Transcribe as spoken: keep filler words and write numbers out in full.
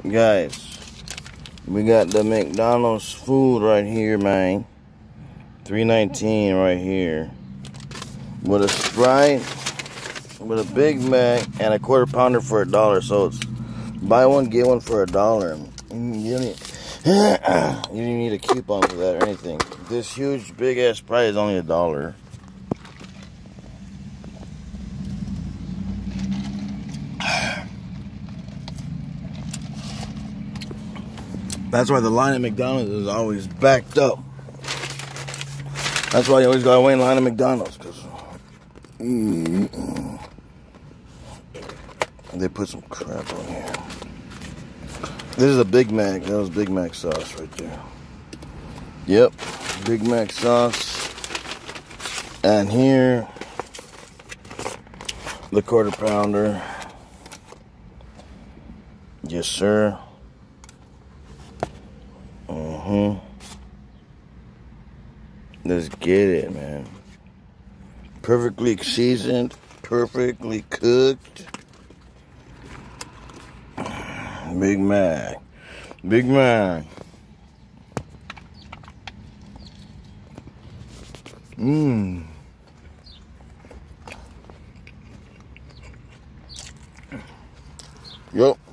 Guys, we got the McDonald's food right here, man. three nineteen right here. With a Sprite, with a Big Mac, and a quarter pounder for a dollar. So it's buy one, get one for a dollar. You don't, you don't need a coupon for that or anything. This huge, big-ass Sprite is only a dollar. That's why the line at McDonald's is always backed up. That's why you always gotta wait in line at McDonald's, cause mm, they put some crap on here. This is a Big Mac. That was Big Mac sauce right there. Yep, Big Mac sauce. And here, the quarter pounder. Yes, sir. Uh-huh. Let's get it, man. Perfectly seasoned, perfectly cooked. Big Mac. Big Mac. Mmm. Yup.